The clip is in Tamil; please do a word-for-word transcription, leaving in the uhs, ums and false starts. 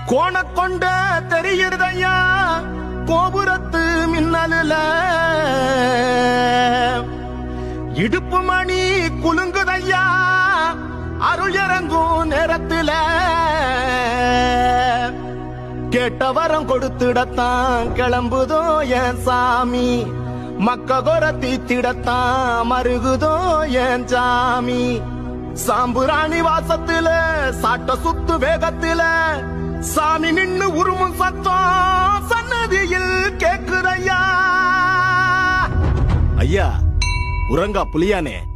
கோணக்கொண்ட தெரியுதையா கோபுரத்து மின்னலுல இடுப்பு மணி குலுங்குதையா அருள் இறங்கும் நேரத்துல கேட்ட வரம் கொடுத்துடத்தான் கிளம்புதோ என் சாமி மக்க கொர தீத்திடத்தான் மருகுதோ என் சாமி சாம்புராணி வாசத்துல சாட்ட சுத்து வேகத்துல சாமி நின்னு உருமும் சத்தம் சன்னதியில் கேக்குதையா ஐயா உறங்கா புலியானே